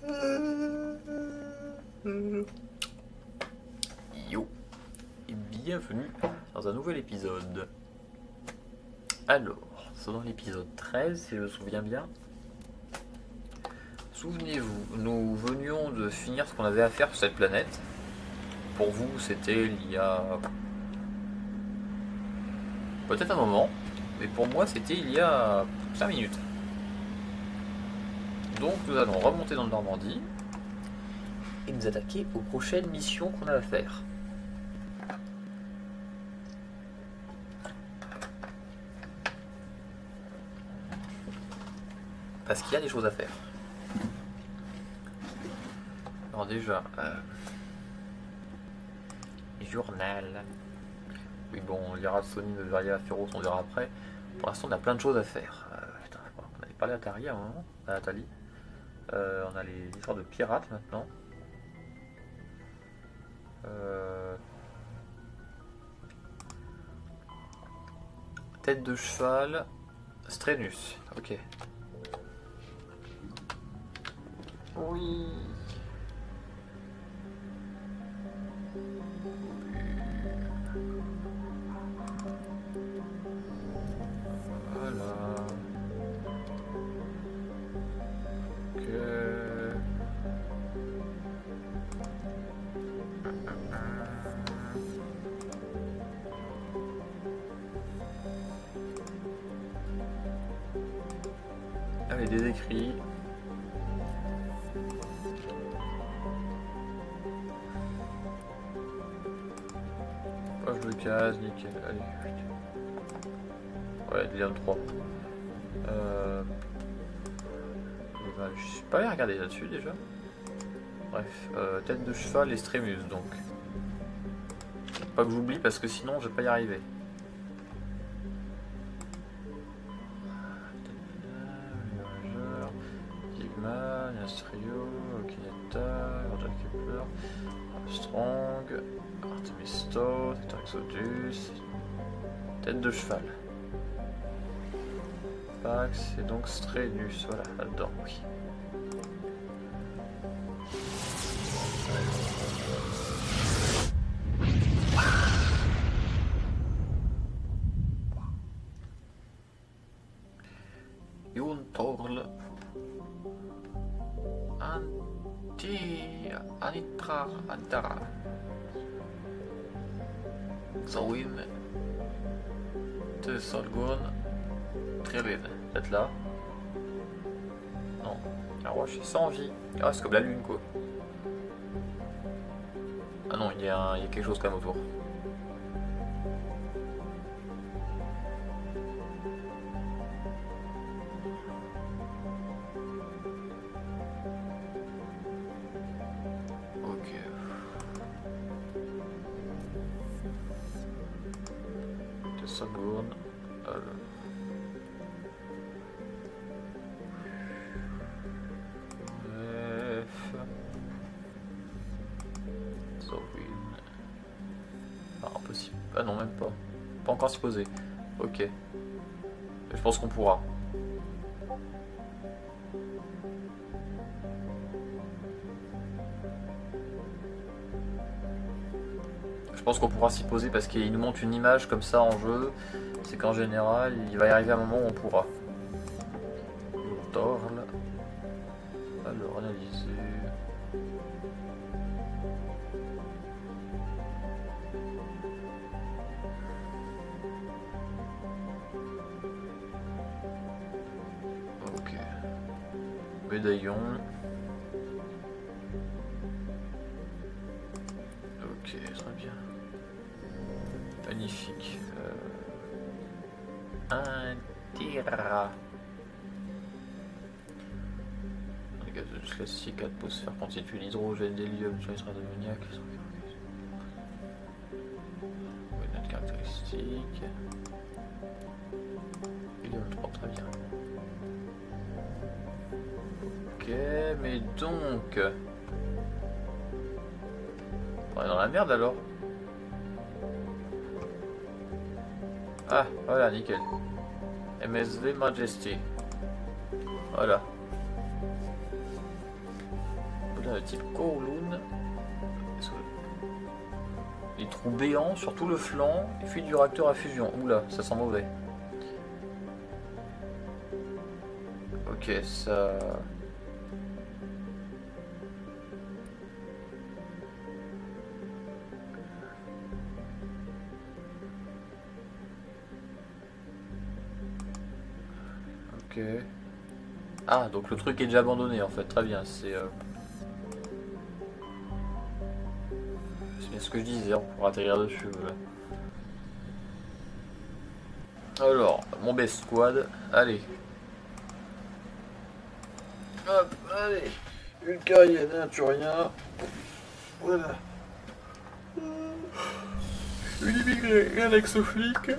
Yo et bienvenue dans un nouvel épisode. Alors, c'est dans l'épisode 13 si je me souviens bien. Souvenez-vous, nous venions de finir ce qu'on avait à faire sur cette planète. Pour vous, c'était il y a peut-être un moment, mais pour moi, c'était il y a 5 minutes. Donc nous allons remonter dans le Normandie et nous attaquer aux prochaines missions qu'on a à faire. Parce qu'il y a des choses à faire. Alors déjà, journal. Oui bon, on lira Sony de Varia Féroce, on verra après. Pour l'instant on a plein de choses à faire. Putain, on avait parlé à Tari à un moment, à Nathalie. On a les histoires de pirates maintenant. Tête de cheval, Strenus, ok. Oui. Voilà. Ok. Allez, des écrits. Poche de case, nickel. Allez, ouais, lien 3. Je suis pas allé regarder là-dessus déjà. Bref, tête de cheval et Strémus donc. Pas que j'oublie parce que sinon je vais pas y arriver. Sigma, Nastrio, Okineta, Roger Kepler, Armstrong, Artemisto, Exodus, tête de cheval. Pax et donc Strenus, voilà, là-dedans, oui. Torl Anitra Antara Zawin de Solgon Trélin. Peut-être là. Non. La roche est sans vie. Ah, c'est comme la lune quoi. Ah non, il y a quelque chose quand même autour. Seconde. F. Ah, impossible. Ah non, même pas. Pas encore s'y poser. Ok. Je pense qu'on pourra. Je pense qu'on pourra s'y poser parce qu'il nous montre une image comme ça en jeu. C'est qu'en général, il va y arriver un moment où on pourra. Torl. Alors, analyser. Ok. Médaillon. Ok, très bien. Magnifique. Un Tira. Les gaz de classique, atmosphère constitue l'hydrogène, l'hélium, sur les d'ammoniac. Une autre caractéristique. Hélium 3, très bien. Ok, mais donc. On est dans la merde alors. Ah, voilà, nickel. MSV Majesty. Voilà. de type Kowloon. Les trous béants sur tout le flanc et fuite du réacteur à fusion. Oula, ça sent mauvais. Ok, ça... Ok. Ah, donc le truc est déjà abandonné en fait, très bien, c'est bien ce que je disais, on pourra atterrir dessus, voilà. Alors, mon best squad, allez. Hop, allez. Une Cayenne, un Turien. Voilà. Une immigrée, un ex-flic.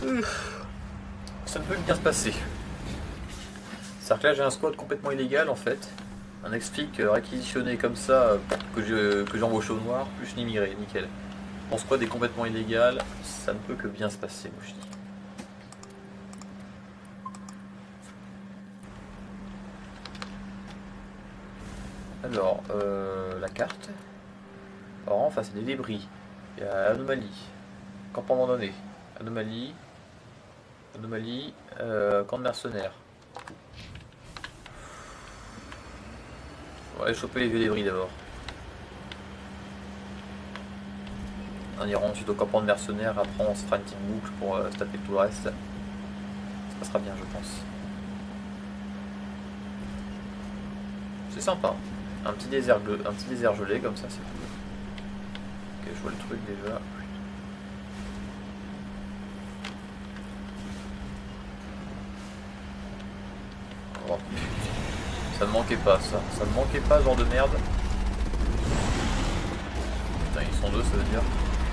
Ça ne peut bien se passer. C'est-à-dire que là j'ai un squad complètement illégal en fait. Un ex-flic réquisitionné comme ça, que j'embauche au noir, plus une immigrée, nickel. Mon squad est complètement illégal, ça ne peut que bien se passer, moi je dis. Alors, la carte. Alors en face, il y a des débris. Il y a anomalie. Camp abandonné. Anomalie. Anomalie. Camp de mercenaires. On va aller choper les vieux débris d'abord. On ira ensuite au campement de mercenaires. Après, on se fera une petite boucle pour se taper tout le reste. Ça passera bien, je pense. C'est sympa. Un petit désert gelé comme ça, c'est cool. Ok, je vois le truc déjà. Oh putain. Ça ne manquait pas ça. Ça ne manquait pas ce genre de merde. Putain, ils sont deux, ça veut dire.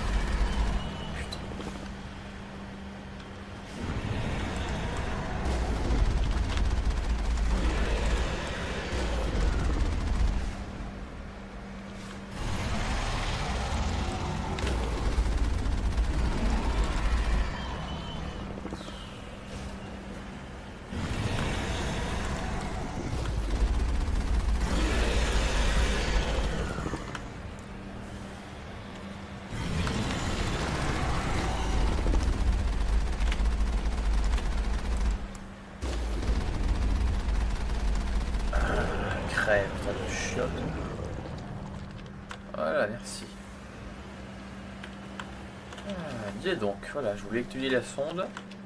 Crème, ça de chiotte. Voilà, merci. Dis donc, voilà, je voulais étudier la sonde.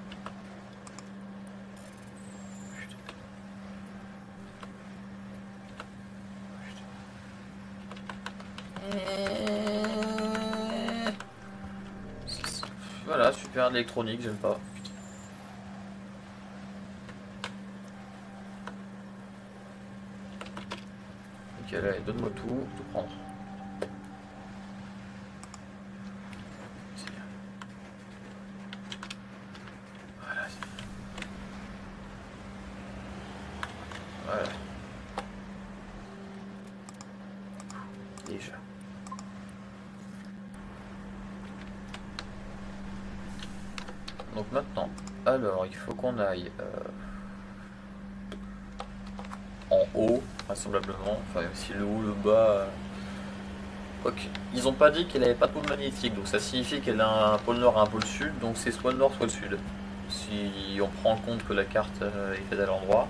Voilà, super électronique, j'aime pas. Ok, allez, donne-moi tout prendre. Voilà. Voilà. Déjà. Donc maintenant, alors il faut qu'on aille en haut, vraisemblablement, enfin même si le haut, le bas. Ok, ils ont pas dit qu'elle avait pas de pôle magnétique, donc ça signifie qu'elle a un pôle nord et un pôle sud, donc c'est soit le nord soit le sud. Si on prend en compte que la carte est faite à l'endroit.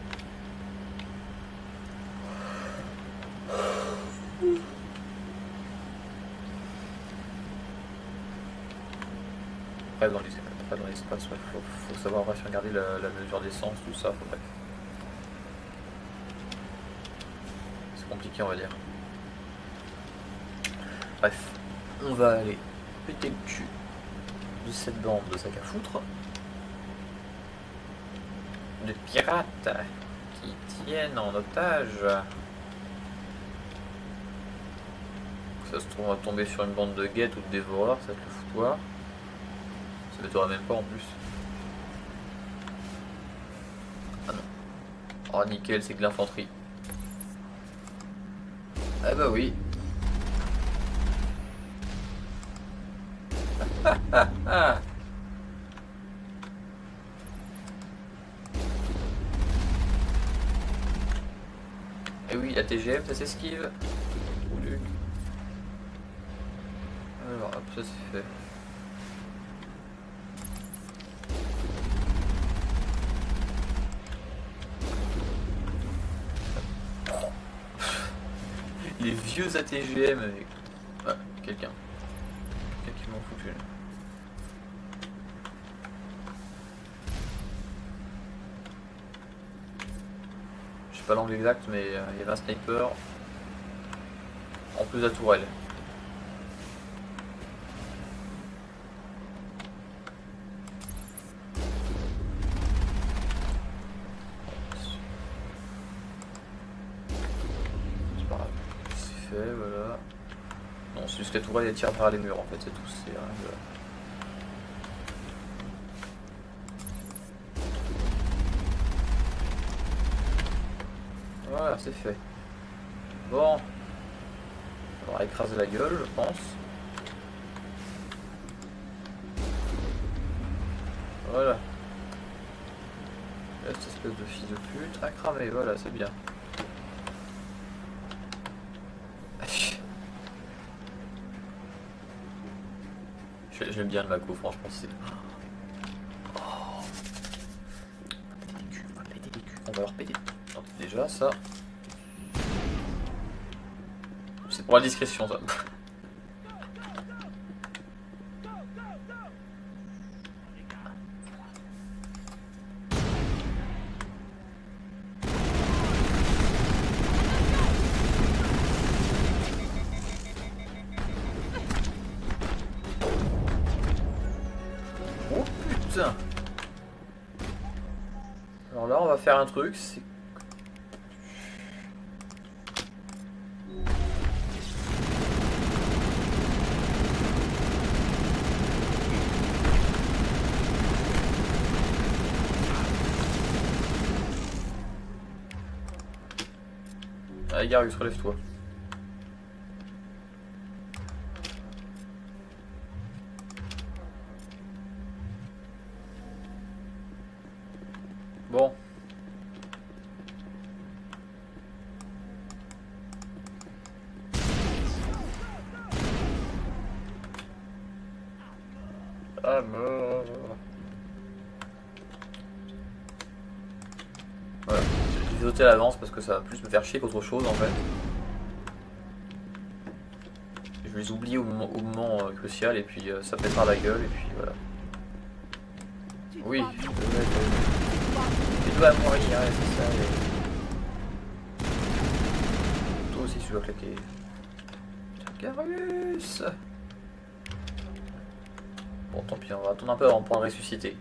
Après dans l'espace, ouais, faut savoir après, regarder la mesure d'essence, tout ça, faut bref. C'est compliqué on va dire. Bref, on va aller péter le cul de cette bande de sac à foutre. De pirates qui tiennent en otage. Ça se trouve on va tomber sur une bande de guettes ou de dévoreurs, ça va être le foutoir. Ça m'étonnerait même pas en plus. Ah non. Oh nickel, c'est que de l'infanterie. Ah bah oui. Et oui, oui, la TGM, ça s'esquive. Alors, hop, ça c'est fait. Les vieux ATGM avec... Ah, quelqu'un qui m'en foutu. Je sais pas l'angle exact, mais il y avait un sniper en plus de la tourelle. C'est pas grave. C'est fait, voilà. Non, c'est juste que la tourelle elle tire vers les murs en fait, c'est tout. C'est rien de... Voilà, c'est fait. Bon. On va écraser la gueule, je pense. Voilà. Cette espèce de fils de pute à cramer, voilà, c'est bien. J'aime bien le Mako, franchement, c'est... Oh. On va péter des culs, on va leur péter. Donc, déjà, ça... C'est pour la discrétion, ça. Oh putain! Alors là, on va faire un truc, c'est... Allez, Garus, relève-toi. Bon. Ah mort. Voilà. J'ai sauté à l'avance parce que ça va plus me faire chier qu'autre chose en fait. Je les oublie au moment crucial et puis ça pètera la gueule et puis voilà. Oui, tu dois mourir, ouais, c'est ça. Et... Toi aussi tu dois claquer. Garus. Bon tant pis, on va attendre un peu avant de pouvoir le ressusciter.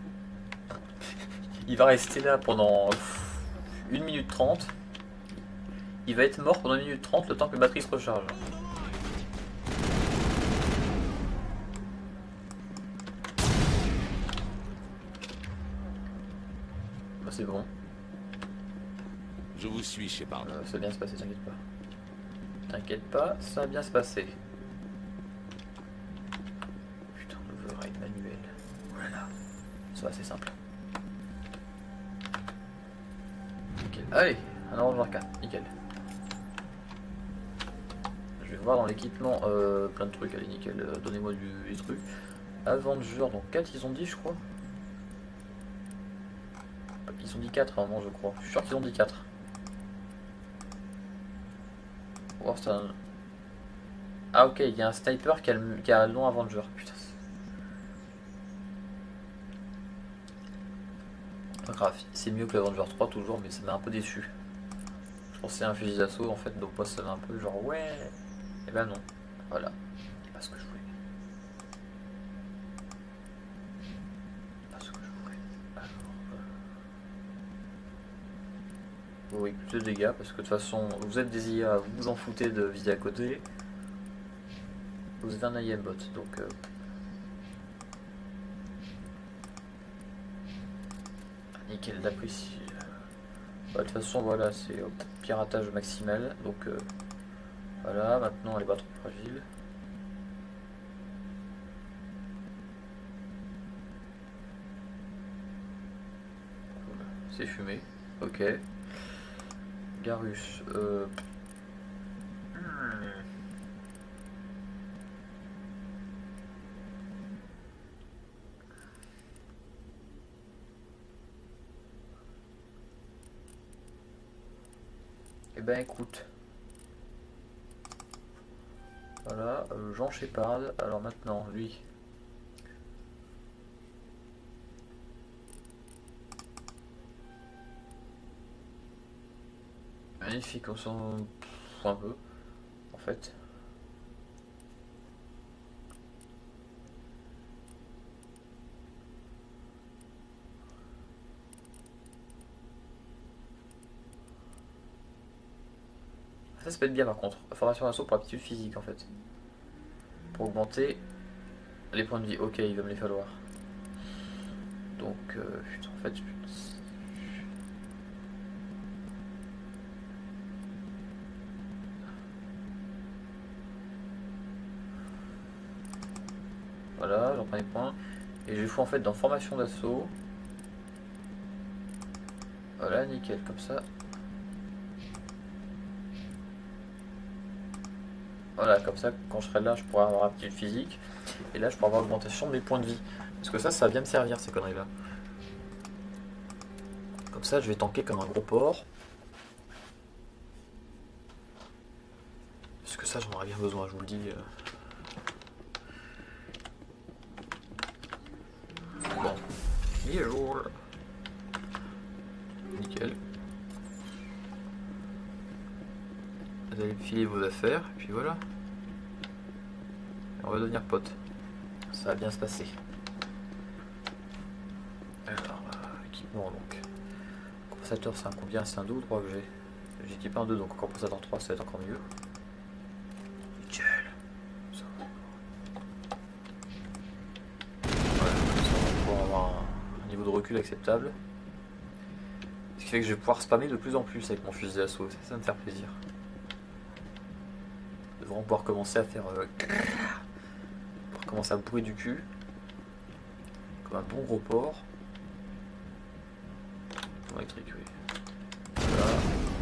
Il va rester là pendant 1 minute 30. Il va être mort pendant 1 minute 30 le temps que la batterie se recharge. Bah c'est bon. Je vous suis, Shepard. Ça va bien se passer, t'inquiète pas. T'inquiète pas, ça va bien se passer. Putain, override manuel. Voilà. Ça va, c'est simple. Nickel. Allez, un orange 4, nickel. Je vais voir dans l'équipement plein de trucs. Allez, nickel, donnez-moi du truc. Avenger, donc 4 ils ont dit, je crois. Ils ont dit 4 à un moment, je crois. Je suis sûr qu'ils ont dit 4. Oh, un... Ah ok, il y a un sniper qui a le nom Avenger. Putain. Pas grave, c'est mieux que l'Avenger 3 toujours, mais ça m'a un peu déçu. Je pensais à un fusil d'assaut en fait, donc moi ça m'a un peu genre ouais. Et ben non, voilà. C'est pas ce que je voulais. Pas ce que je voulais. Alors. Oui, plus de dégâts parce que de toute façon, vous êtes des IA, vous vous en foutez de viser à côté. Vous êtes un IM bot, donc. Nickel, d'apprécier. Bah, de toute façon, voilà, c'est piratage maximal. Donc, voilà, maintenant elle est pas trop fragile. C'est fumé, ok. Garus. Eh ben écoute. Voilà, Jean Shepard. Alors maintenant, lui. Magnifique, on s'en fout un peu, en fait. Ça peut être bien par contre. Formation d'assaut pour aptitude physique en fait. Pour augmenter les points de vie. Ok, il va me les falloir. Donc, putain, en fait, voilà, j'en prends les points. Et je les fous en fait dans formation d'assaut. Voilà, nickel, comme ça. Voilà, comme ça, quand je serai là, je pourrai avoir aptitude physique. Et là, je pourrai avoir augmentation de mes points de vie. Parce que ça va bien me servir, ces conneries-là. Comme ça, je vais tanker comme un gros porc. Parce que ça, j'en aurais bien besoin, je vous le dis. Bon. Bonjour. Nickel. Vous allez me filer vos affaires, et puis voilà. Et on va devenir potes. Ça va bien se passer. Alors, équipement donc. Compensateur, c'est un combien? C'est un 2 ou 3 que j'ai? J'ai équipé un 2, donc compensateur 3, ça va être encore mieux. Nickel. Ça va. Voilà, ça va pouvoir avoir un niveau de recul acceptable. Ce qui fait que je vais pouvoir spammer de plus en plus avec mon fusil d'assaut. Ça va me faire plaisir. Nous devrons pouvoir commencer à faire... pour commencer à bourrer du cul. Comme un bon gros porc. Électrique, oui. Voilà.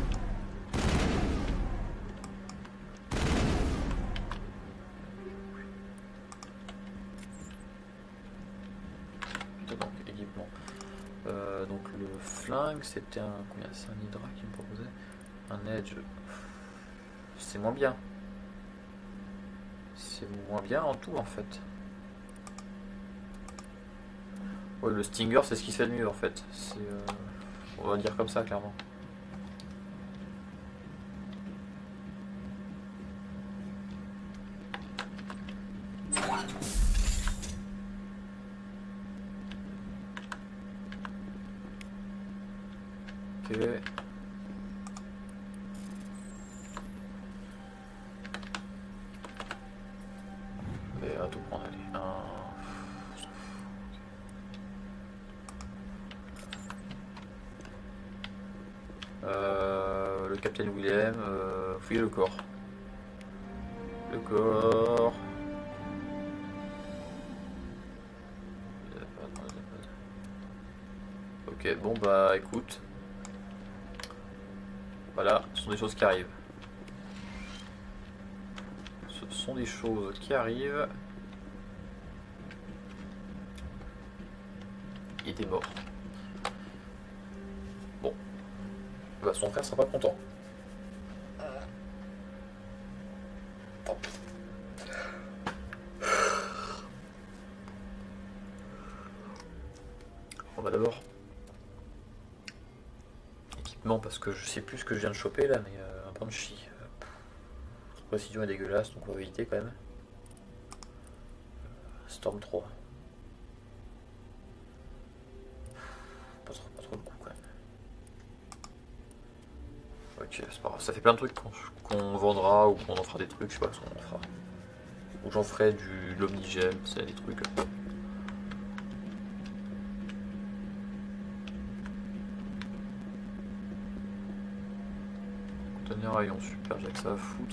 Donc, équipement. Donc le flingue, c'était un... Combien? C'est un Hydra qui me proposait. Un Edge. C'est moins bien. C'est moins bien en tout en fait. Ouais, le Stinger, c'est ce qui se fait de mieux en fait. C'est... on va dire comme ça, clairement. Ok. Mais à tout prendre, allez. Le Capitaine William, fouillez le corps. Le corps. Ok, bon bah écoute. Voilà, ce sont des choses qui arrivent. Ce sont des choses qui arrivent. Il était mort. Bon. Bah, son frère sera pas content. On va d'abord équipement parce que je sais plus ce que je viens de choper là, mais un Banshee. La précision est dégueulasse, donc on va éviter quand même. Storm 3. Pas trop le coup quand même. Ok, c'est pas grave. Ça fait plein de trucs qu'on vendra ou qu'on en fera des trucs, je sais pas ce qu'on en fera. Ou j'en ferai de l'omnigel, c'est des trucs. Conteneur rayon, super, j'ai que ça à foutre.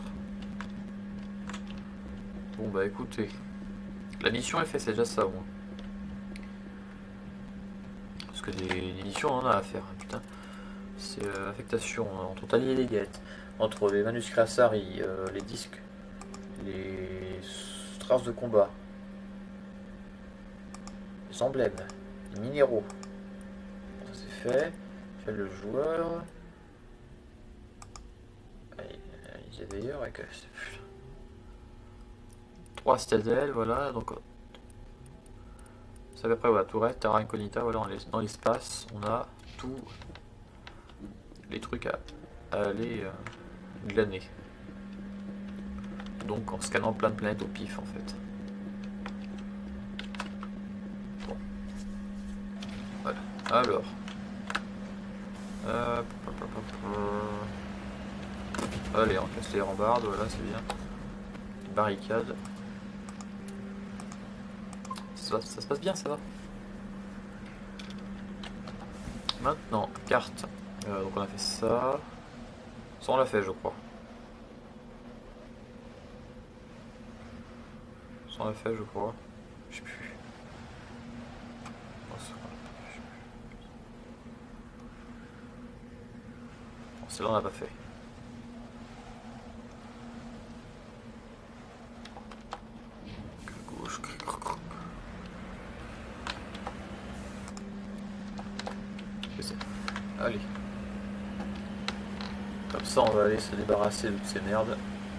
Bon bah écoutez, la mission est faite, c'est déjà ça au moins. Parce que des missions on en a à faire, putain. C'est affectation entre Tali et les guettes, entre les manuscrits Asari, les disques, les traces de combat, les emblèmes, les minéraux. Ça c'est fait. Fait le joueur. Il y a d'ailleurs avec 3 citadelles, voilà. Donc ça après voilà, tourette, terra incognita, voilà, dans l'espace, on a tous les trucs à aller glaner. Donc en scannant plein de planètes au pif en fait. Bon. Voilà. Alors. Allez, on casse les rambardes, voilà, c'est bien. Barricade. Ça se passe bien, ça va. Maintenant, carte. Donc on a fait ça. Ça on l'a fait, je crois. Ça on l'a fait, je crois. Je sais plus. Bon, celle-là on l'a pas fait. Gauche. Allez. Comme ça on va aller se débarrasser de toutes ces merdes.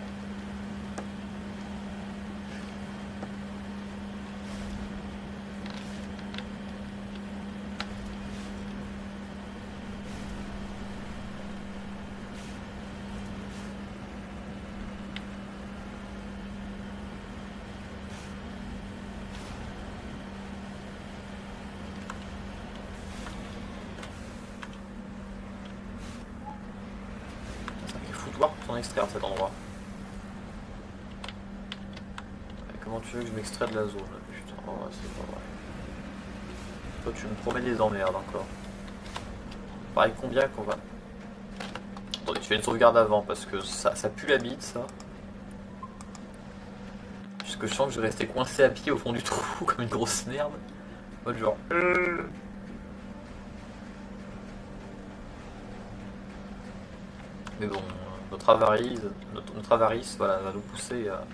S'en extraire de cet endroit. Et comment tu veux que je m'extrais de la zone? Putain, oh, c'est pas vrai. Toi tu me promets des emmerdes encore. Pareil, combien qu'on va... Attendez, je fais une sauvegarde avant parce que ça pue la bite ça. Puisque je sens que je vais rester coincé à pied au fond du trou comme une grosse merde. Mode genre... Mais bon... Notre avarice voilà, va nous pousser à...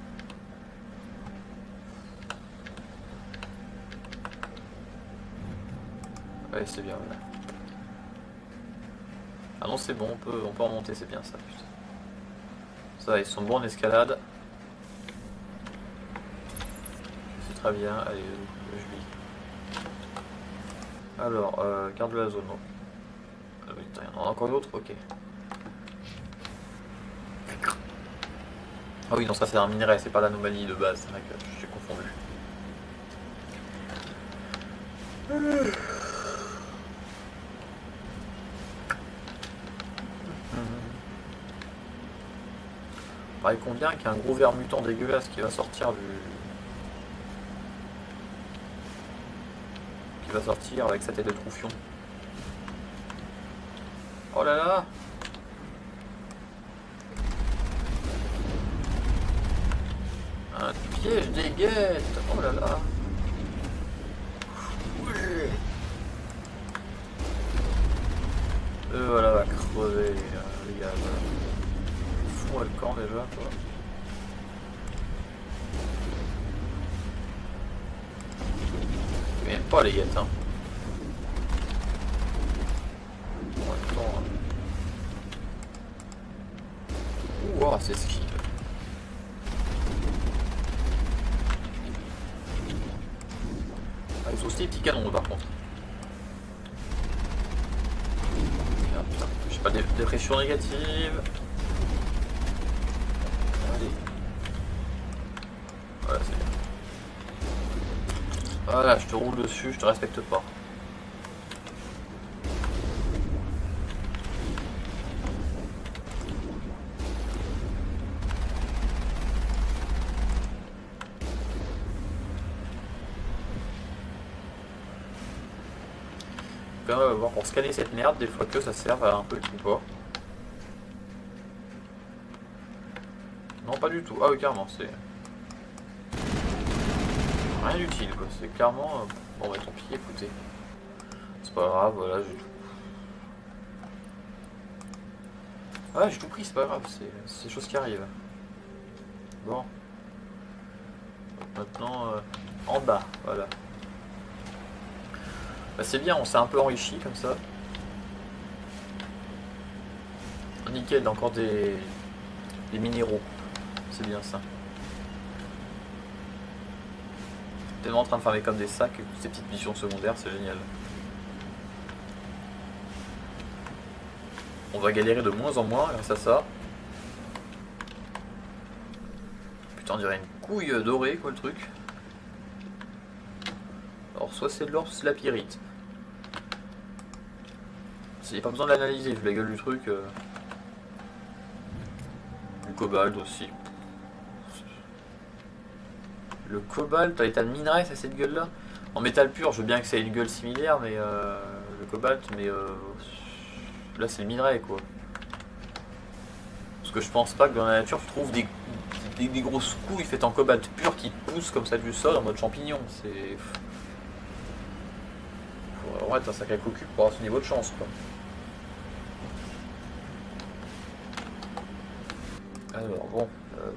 Ouais, c'est bien, voilà. Ah non, c'est bon, on peut en monter, c'est bien ça, putain. Ça, ils sont bons en escalade. C'est très bien, allez, je lis. Alors, garde de la zone. Ah oui, il y en a encore d'autres, ok. Ah oui, non, ça c'est un minerai, c'est pas l'anomalie de base, c'est vrai que je suis confondu. Bah, il convient qu'il y a un gros ver mutant dégueulasse qui va sortir du... qui va sortir avec sa tête de troufion. Oh là là! Un piège des guettes! Oh là là! Voilà, va crever les gars. Fous-moi le camp déjà, quoi. Mais pas les guettes, hein. Bon, attends, hein. Ouah, c'est ski. Ah, ils ont aussi des petits canons par contre. Ah, putain, j'ai pas de dépression négative. Allez. Voilà, c'est bien. Voilà, je te roule dessus, je te respecte pas. Quand même, on va voir pour scanner cette merde, des fois que ça serve à un truc ou pas. Non, pas du tout. Ah oui, carrément, c'est... rien d'utile, quoi. C'est clairement... Bon, bah tant pis, écoutez. C'est pas grave, voilà, j'ai tout. Ouais, j'ai tout pris, c'est pas grave, c'est des choses qui arrivent. Bon. Maintenant, en bas, voilà. Bah, c'est bien, on s'est un peu enrichi comme ça. Nickel, encore des minéraux. C'est bien ça. Tellement en train de farmer comme des sacs, et ces petites missions secondaires, c'est génial. On va galérer de moins en moins grâce à ça. Putain, on dirait une couille dorée, quoi, le truc. Alors, soit c'est de l'or, soit c'est de la pyrite. Il n'y a pas besoin de l'analyser, vu la gueule du truc. Du cobalt aussi. Le cobalt, l'état de minerai, ça cette gueule là. En métal pur, je veux bien que ça ait une gueule similaire, mais le cobalt, mais là c'est le minerai quoi. Parce que je pense pas que dans la nature tu trouves des grosses couilles faites en cobalt pur qui poussent comme ça du sol en mode champignon. C'est. Faut vraiment être un sacré cocu pour avoir ce niveau de chance quoi. Alors bon.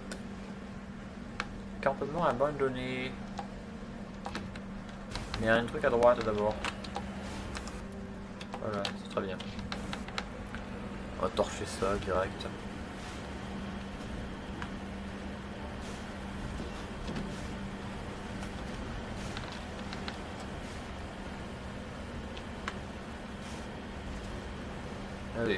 Campement abandonné. Mais il y a un truc à droite d'abord. Voilà, c'est très bien. On va torcher ça direct. Allez.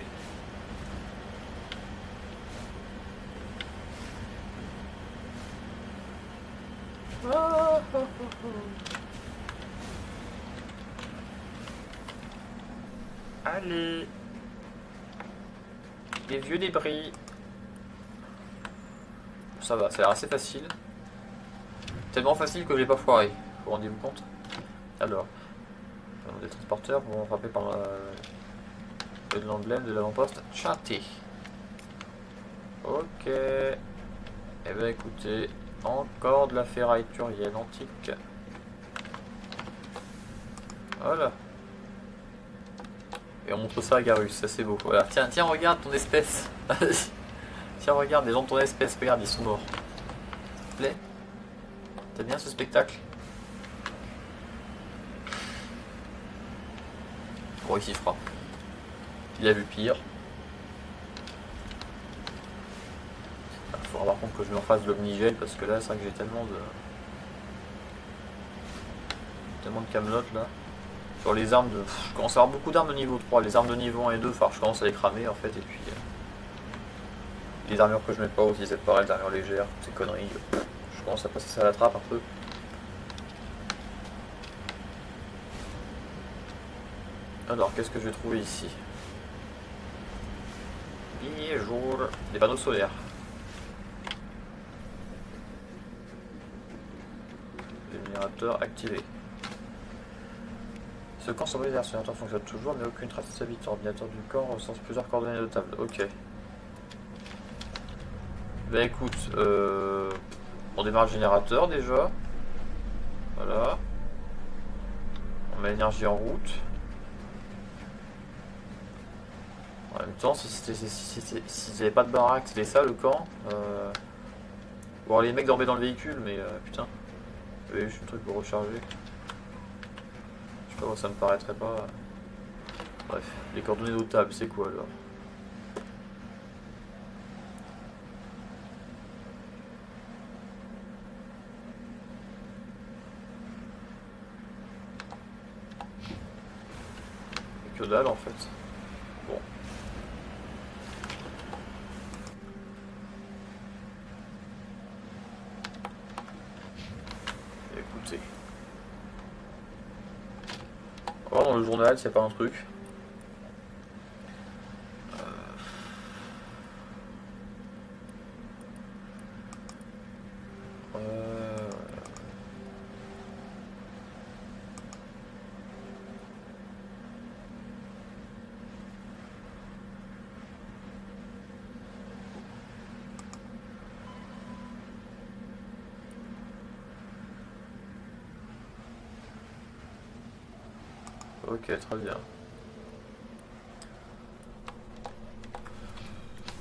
Allez. Des vieux débris. Ça va, ça a l'air assez facile. Tellement facile que j'ai pas foiré. Vous vous rendez-vous compte? Alors. Des transporteurs vont frapper par l'emblème de l'avant-poste. Chanté. Ok. Eh ben écoutez, encore de la ferraille turienne antique. Voilà. Et on montre ça à Garus, ça c'est beau. Voilà. Tiens, tiens, regarde ton espèce. Tiens, regarde, les gens de ton espèce, regarde, ils sont morts. Ça te plaît? T'aimes bien ce spectacle? Bon, il s'y fera. Il a vu pire. Il faudra par contre que je me refasse de l'omnigel parce que là, c'est vrai que j'ai tellement de camelotes là. Sur les armes de. Je commence à avoir beaucoup d'armes de niveau 3. Les armes de niveau 1 et 2, enfin, je commence à les cramer en fait. Et puis. Les armures que je mets pas aussi, c'est pareil, les armures légères, ces conneries. Je commence à passer ça à la trappe un peu. Alors, qu'est-ce que je vais trouver ici? Jour, des panneaux solaires. Le générateur activé. Ce camp semble le générateur fonctionne toujours, mais aucune trace de stabilité. Ordinateur du camp recense plusieurs coordonnées notables. Ok. Bah écoute, on démarre le générateur déjà. Voilà. On met l'énergie en route. En même temps, si n'y avait pas de baraque, c'était ça le camp. Bon, les mecs dormaient dans le véhicule, mais putain. Oui, je suis un truc pour recharger. Je sais pas moi, ça me paraîtrait pas. Bref, les coordonnées notables, c'est quoi alors? Que dalle en fait. Bon. Écoutez. On va voir dans le journal s'il n'y a pas un truc. Ok, très bien.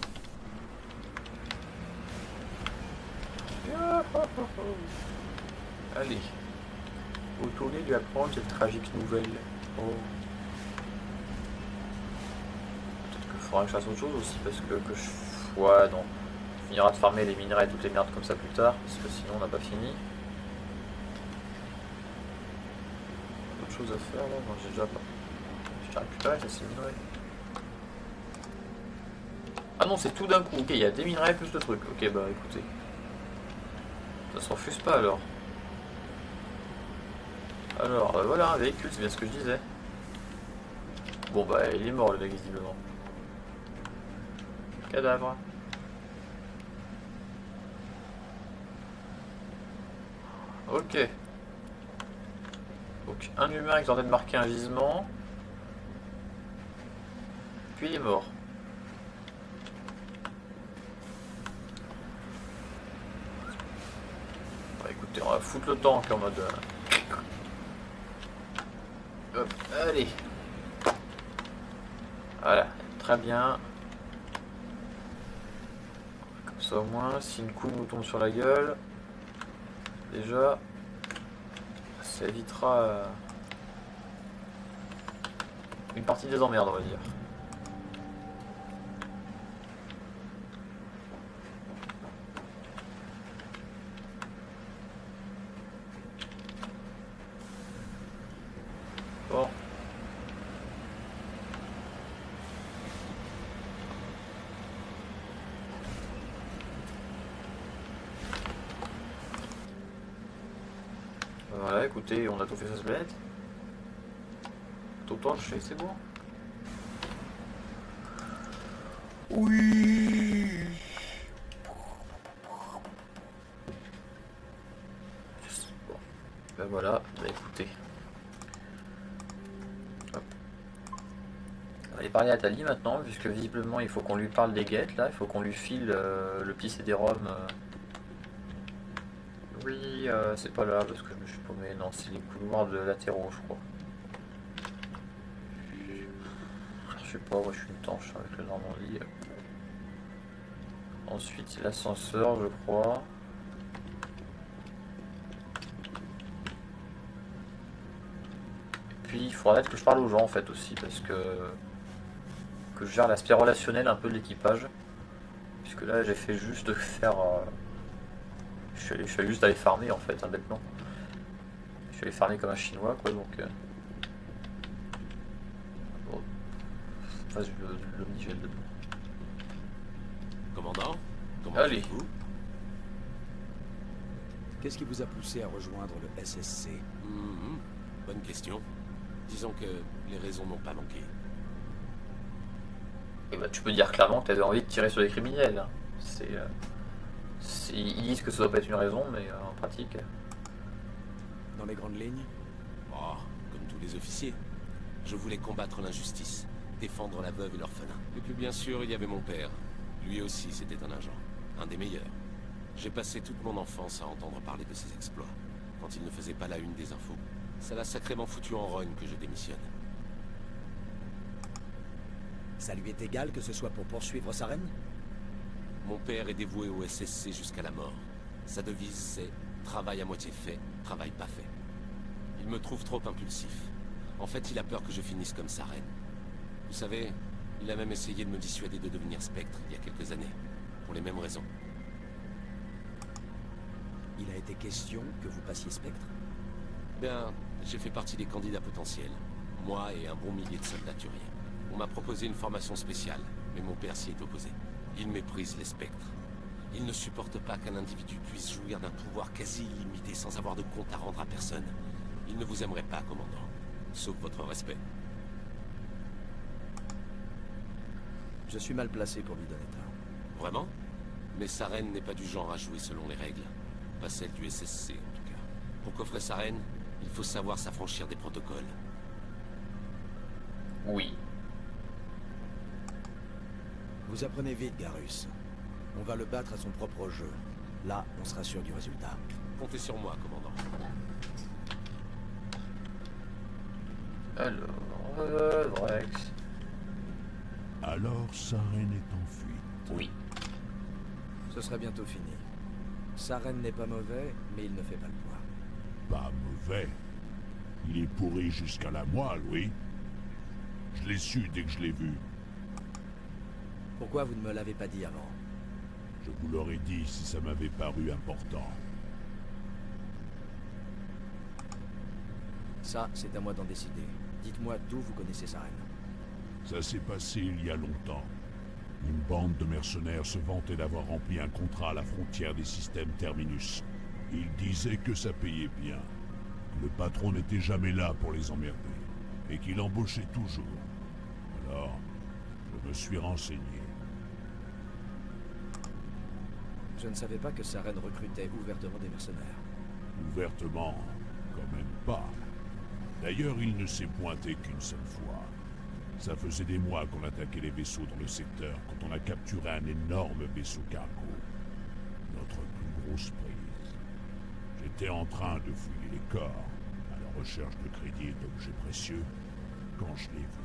Allez. Retournez lui apprendre cette tragique nouvelle. Oh. Peut-être qu'il faudra que je fasse autre chose aussi, parce que je... Ouais, non. On finira de farmer les minerais et toutes les merdes comme ça plus tard, parce que sinon on n'a pas fini. Autre chose à faire là? Non, j'ai déjà pas. J'ai récupéré ça, c'est minerais. Ah non, c'est tout d'un coup. Ok, il y a des minerais plus le truc. Ok, bah écoutez. Ça se refuse pas alors. Alors, voilà un véhicule, c'est bien ce que je disais. Bon bah il est mort le mec visiblement. Cadavre. Ok. Donc un humain qui est en train de marquer un gisement. Puis il est mort. Bah, écoutez, on va foutre le tank en mode... Hop, allez. Voilà, très bien. Comme ça au moins, si une couille nous tombe sur la gueule, déjà, ça évitera une partie des emmerdes, on va dire. Bon. Voilà, écoutez, on a tout fait sa squelette. Tout torché, c'est bon. Oui. Bon. Ben voilà, ben écoutez. Hop. On va aller parler à Tali maintenant, puisque visiblement il faut qu'on lui parle des guettes là, il faut qu'on lui file le petit CD-ROM. Oui, c'est pas là parce que je me suis paumé. Non, c'est les couloirs de latéraux, je crois. Je sais pas, moi je suis une tanche avec le Normandie. Ensuite, l'ascenseur, je crois. Et puis, il faudrait que je parle aux gens en fait aussi, parce que je gère l'aspect relationnel un peu de l'équipage. Puisque là, j'ai fait juste faire. Je suis allé juste aller farmer en fait, hein, bêtement. Je suis allé farmer comme un chinois, quoi, donc. Bon. Enfin, l'omnigel dedans. Commandant, comment Allez. allez-vous? Qu'est-ce qui vous a poussé à rejoindre le SSC? Bonne question. Disons que les raisons n'ont pas manqué. Et bah, tu peux dire clairement que tu avais envie de tirer sur les criminels. Hein. Ils disent que ça doit pas être une raison, mais en pratique. Dans les grandes lignes? Oh, comme tous les officiers. Je voulais combattre l'injustice, défendre la veuve et l'orphelin. Et puis bien sûr, il y avait mon père. Lui aussi, c'était un agent. Un des meilleurs. J'ai passé toute mon enfance à entendre parler de ses exploits, quand il ne faisait pas la une des infos. Ça l'a sacrément foutu en rogne que je démissionne. Ça lui est égal que ce soit pour poursuivre sa reine? Mon père est dévoué au SSC jusqu'à la mort. Sa devise, c'est « travail à moitié fait, travail pas fait ». Il me trouve trop impulsif. En fait, il a peur que je finisse comme sa reine. Vous savez, il a même essayé de me dissuader de devenir Spectre il y a quelques années, pour les mêmes raisons. Il a été question que vous passiez Spectre? Bien, j'ai fait partie des candidats potentiels. Moi et un bon millier de soldats turiens. On m'a proposé une formation spéciale, mais mon père s'y est opposé. Il méprise les spectres. Il ne supporte pas qu'un individu puisse jouir d'un pouvoir quasi illimité sans avoir de compte à rendre à personne. Il ne vous aimerait pas, commandant. Sauf votre respect. Je suis mal placé pour lui donner tort. Vraiment? Mais sa reine n'est pas du genre à jouer selon les règles. Pas celle du SSC, en tout cas. Pour coffrer sa reine, il faut savoir s'affranchir des protocoles. Oui. Vous apprenez vite, Garrus. On va le battre à son propre jeu. Là, on sera sûr du résultat. Comptez sur moi, commandant. Alors, Rex. Alors sa reine est en fuite. Oui. Ce sera bientôt fini. Saren n'est pas mauvais, mais il ne fait pas le poids. Pas mauvais. Il est pourri jusqu'à la moelle, oui. Je l'ai su dès que je l'ai vu. Pourquoi vous ne me l'avez pas dit avant? Je vous l'aurais dit si ça m'avait paru important. Ça, c'est à moi d'en décider. Dites-moi d'où vous connaissez Saren. Ça s'est passé il y a longtemps. Une bande de mercenaires se vantait d'avoir rempli un contrat à la frontière des systèmes Terminus. Ils disaient que ça payait bien. Le patron n'était jamais là pour les emmerder. Et qu'il embauchait toujours. Alors, je me suis renseigné. Je ne savais pas que Saren recrutait ouvertement des mercenaires. Ouvertement, quand même pas. D'ailleurs, il ne s'est pointé qu'une seule fois. Ça faisait des mois qu'on attaquait les vaisseaux dans le secteur quand on a capturé un énorme vaisseau cargo. Notre plus grosse prise. J'étais en train de fouiller les corps, à la recherche de crédits et d'objets précieux, quand je l'ai vu.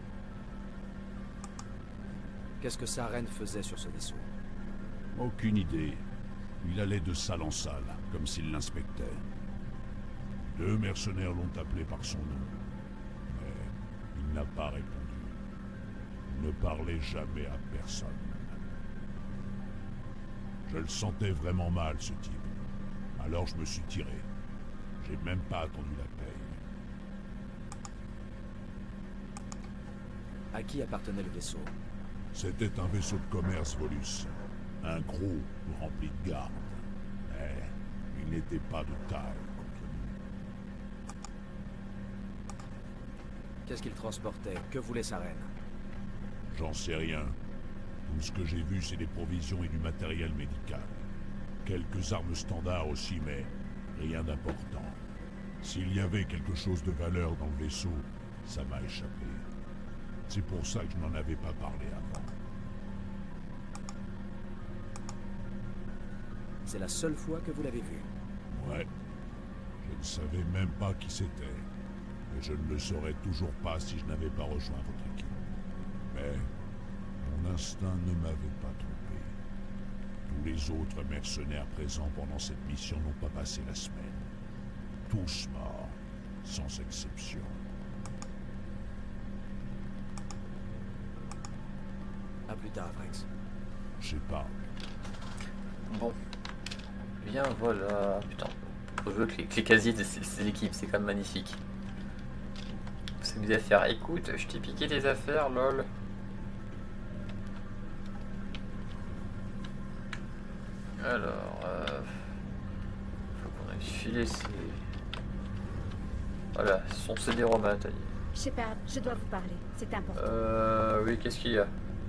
Qu'est-ce que Saren faisait sur ce vaisseau? Aucune idée. Il allait de salle en salle, comme s'il l'inspectait. 2 mercenaires l'ont appelé par son nom. Mais il n'a pas répondu. Il ne parlait jamais à personne. Je le sentais vraiment mal, ce type. Alors je me suis tiré. J'ai même pas attendu la paye. À qui appartenait le vaisseau? C'était un vaisseau de commerce, Volus. Un gros rempli de gardes. Mais il n'était pas de taille contre nous. Qu'est-ce qu'il transportait? Que voulait Saren? J'en sais rien. Tout ce que j'ai vu, c'est des provisions et du matériel médical. Quelques armes standards aussi, mais rien d'important. S'il y avait quelque chose de valeur dans le vaisseau, ça m'a échappé. C'est pour ça que je n'en avais pas parlé avant. C'est la seule fois que vous l'avez vu. Ouais. Je ne savais même pas qui c'était. Et je ne le saurais toujours pas si je n'avais pas rejoint votre équipe. Mais mon instinct ne m'avait pas trompé. Tous les autres mercenaires présents pendant cette mission n'ont pas passé la semaine. Tous morts, sans exception. À plus tard, Rex. Je sais pas. Bon. Bien, voilà. Putain. Faut jouer avec les casiers de ces équipes, c'est quand même magnifique. C'est des affaires. Écoute, je t'ai piqué tes affaires, lol. Alors, faut qu'on aille filer ces... Voilà, son CD-ROM à tailler. Shepard, je dois vous parler, c'est important. Oui, qu'est-ce qu'il y a?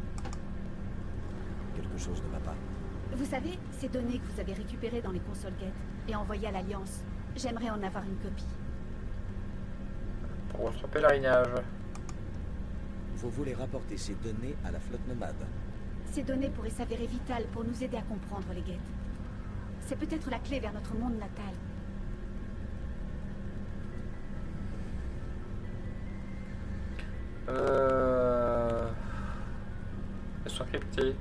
Quelque chose ne va pas. Vous savez, ces données que vous avez récupérées dans les consoles Geth et envoyées à l'Alliance, j'aimerais en avoir une copie. Pour votre pèlerinage. Vous voulez rapporter ces données à la flotte nomade. Ces données pourraient s'avérer vitales pour nous aider à comprendre les Geth. C'est peut-être la clé vers notre monde natal. Elles sont cryptées.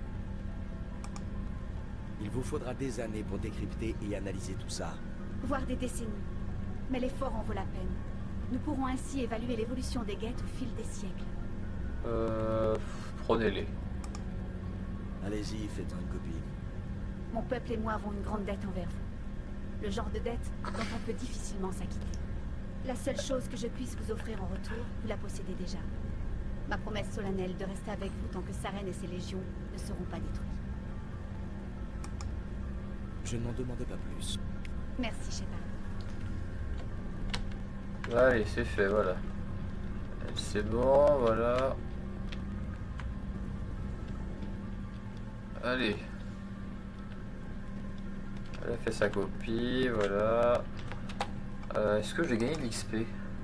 Il vous faudra des années pour décrypter et analyser tout ça. Voire des décennies. Mais l'effort en vaut la peine. Nous pourrons ainsi évaluer l'évolution des Geth au fil des siècles. Prenez-les. Allez-y, faites-en une copie. Mon peuple et moi avons une grande dette envers vous. Le genre de dette dont on peut difficilement s'acquitter. La seule chose que je puisse vous offrir en retour, vous la possédez déjà. Ma promesse solennelle de rester avec vous tant que Saren et ses légions ne seront pas détruits. Je n'en demandais pas plus. Merci, Shepard. Allez, c'est fait, voilà. C'est bon, voilà. Allez. Elle a fait sa copie, voilà. Est-ce que j'ai gagné de l'XP?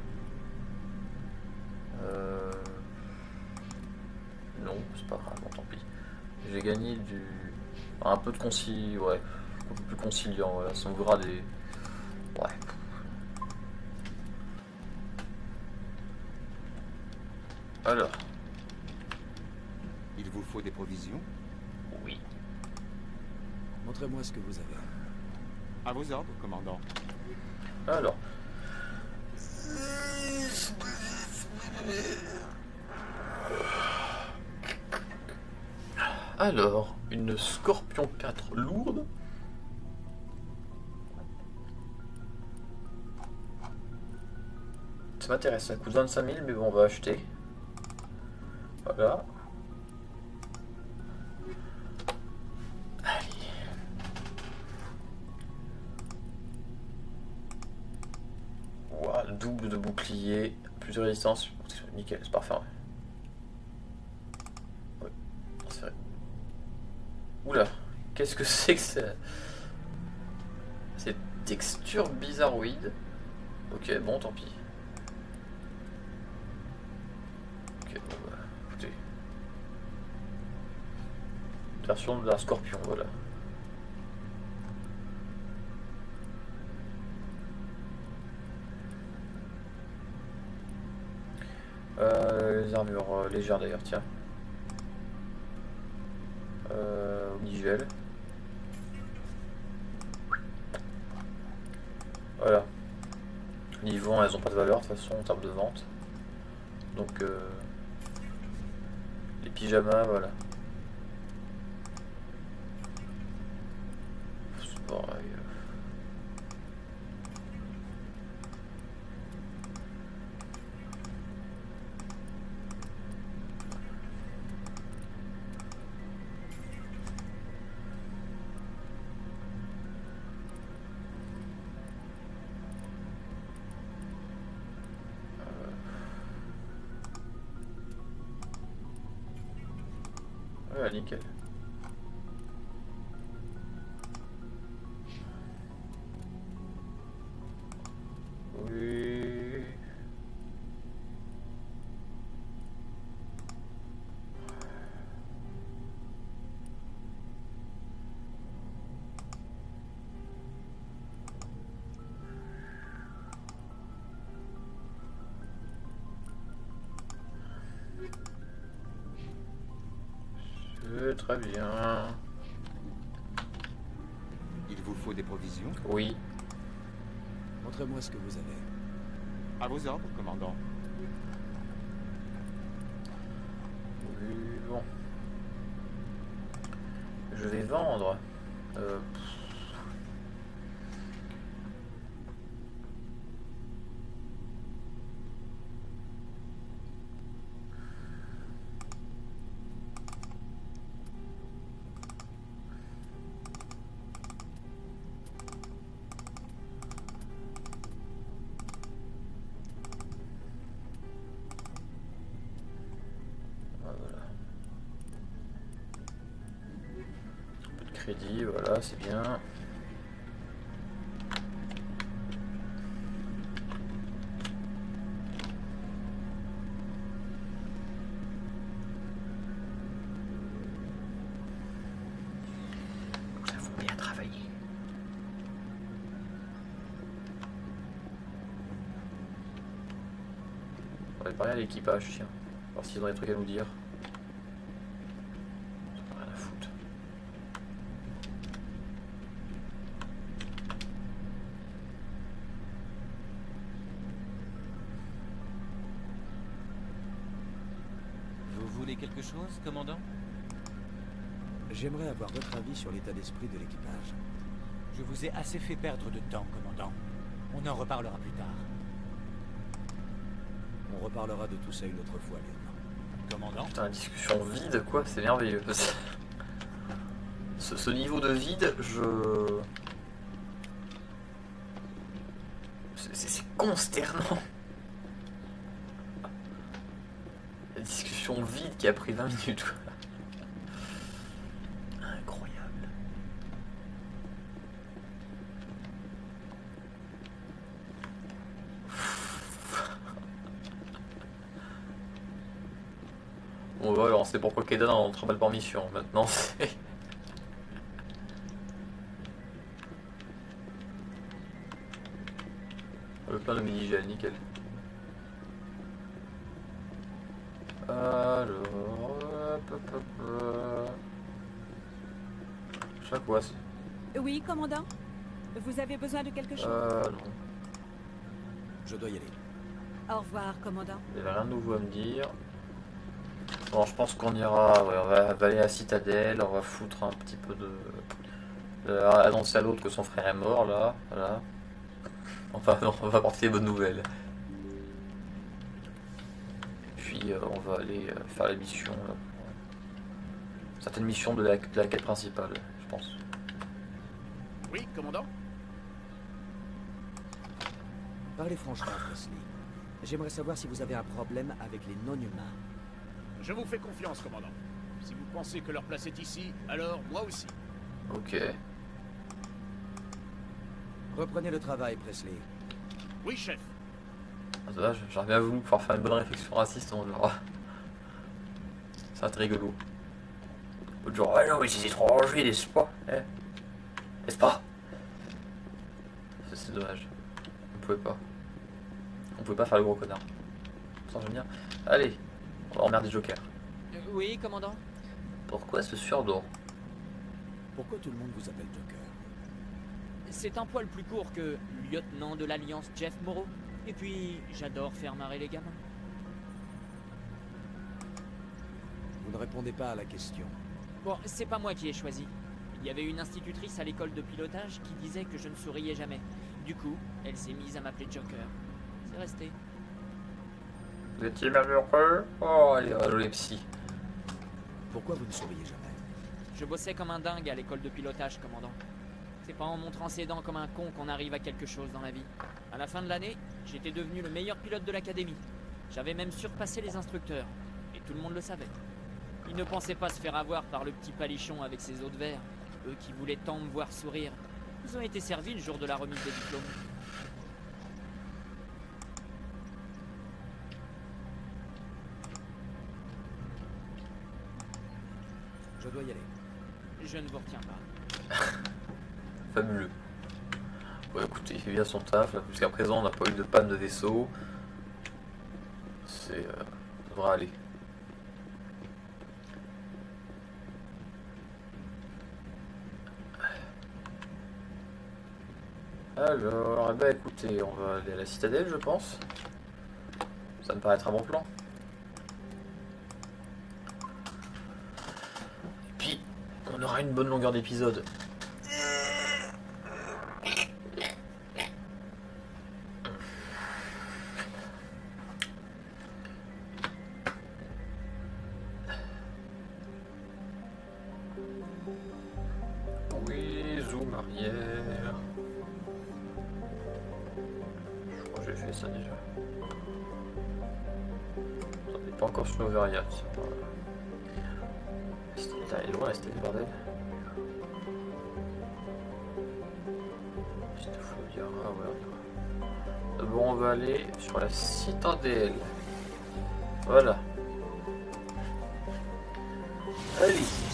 Non, c'est pas grave, bon, tant pis. J'ai gagné du... un peu de ouais. Un peu plus conciliant, voilà. Sauvegarde et... Ouais. Alors. Il vous faut des provisions? Oui. Montrez-moi ce que vous avez. À vos ordres, commandant. Alors. Alors, une Scorpion 4 lourde. Ça m'intéresse, ça coûte 25 000, mais bon, on va acheter. Voilà. Allez. Ouah, double de bouclier, plus de résistance. Nickel, c'est parfait. Ouais. C'est vrai. Oula, qu'est-ce que c'est que ça? Cette texture bizarroïde. Ok, bon, tant pis. Ok, bon, bah, écoutez. Version de la Scorpion, voilà. Les armures légères d'ailleurs, tiens. Nigel. Voilà. Niveau 1, elles ont pas de valeur de toute façon en termes de vente. Donc les pyjamas, voilà. C'est pareil. Ouais, nickel. Oui. Très bien. Il vous faut des provisions? Oui. Montrez-moi ce que vous avez. À vos ordres, commandant. Oui, bon. Je vais vendre. Crédit, voilà, c'est bien. Nous avons bien travaillé. On va parler à l'équipage, tiens. Voir s'ils ont des trucs à nous dire. Rien à foutre. Vous voulez quelque chose, commandant? J'aimerais avoir votre avis sur l'état d'esprit de l'équipage. Je vous ai assez fait perdre de temps, commandant. On en reparlera plus tard. On reparlera de tout ça une autre fois, lieutenant. Commandant? Putain, la discussion vide, quoi, c'est merveilleux. Ce niveau de vide, c'est consternant. La discussion vide qui a pris 20 minutes. Incroyable. Bon voilà, on sait pourquoi Kedan en travaille par mission. Maintenant c'est... Le plein de mini-gel, nickel. Alors... Chaque fois, Oui, commandant? Vous avez besoin de quelque chose? Non. Je dois y aller. Au revoir, commandant. Il n'y avait rien de nouveau à me dire. Bon, je pense qu'on ira, ouais, on va aller à la citadelle, on va foutre un petit peu annoncer à l'autre que son frère est mort, là, voilà. Enfin, non, on va apporter des bonnes nouvelles. Et puis, on va aller faire la mission, là. Certaines missions de la quête principale, je pense. Oui, commandant? Parlez franchement, Presley. J'aimerais savoir si vous avez un problème avec les non-humains. Je vous fais confiance, commandant. Si vous pensez que leur place est ici, alors moi aussi. Ok. Reprenez le travail, Presley. Oui, chef. Ah, dommage, j'aurais bien voulu pouvoir faire une bonne réflexion raciste, on verra. Ça va être rigolo. L'autre jour, ah non mais c'est étranger, n'est-ce pas, hein? N'est-ce pas? C'est dommage. On pouvait pas. On pouvait pas faire le gros connard. Ça j'aime bien. Allez, on va emmerder Joker. Oui, commandant? Pourquoi ce surnom? Pourquoi tout le monde vous appelle Joker? C'est un poil plus court que lieutenant de l'Alliance Jeff Moreau. Et puis, j'adore faire marrer les gamins. Vous ne répondez pas à la question. Bon, c'est pas moi qui ai choisi. Il y avait une institutrice à l'école de pilotage qui disait que je ne souriais jamais. Du coup, elle s'est mise à m'appeler Joker. C'est resté. Vous étiez malheureux? Oh, allez, les psy. Pourquoi vous ne souriez jamais? Je bossais comme un dingue à l'école de pilotage, commandant. C'est pas en montrant ses dents comme un con qu'on arrive à quelque chose dans la vie. À la fin de l'année, j'étais devenu le meilleur pilote de l'académie. J'avais même surpassé les instructeurs. Et tout le monde le savait. Ils ne pensaient pas se faire avoir par le petit palichon avec ses os de verre. Eux qui voulaient tant me voir sourire. Ils ont été servis le jour de la remise des diplômes. Je dois y aller. Je ne vous retiens pas. Fabuleux. Bon, écoutez, il fait bien son taf. Jusqu'à présent, on n'a pas eu de panne de vaisseau. Ça devrait aller. Alors, eh ben, écoutez, on va aller à la citadelle, je pense. Ça me paraît être un bon plan. Et puis, on aura une bonne longueur d'épisode. Oui, zoom arrière. Je crois que j'ai fait ça déjà. Ça n'est pas encore sur l'Overia. Elle est loin, c'était le bordel. Ah ouais. Bon, on va aller sur la citadelle. Voilà. Allez.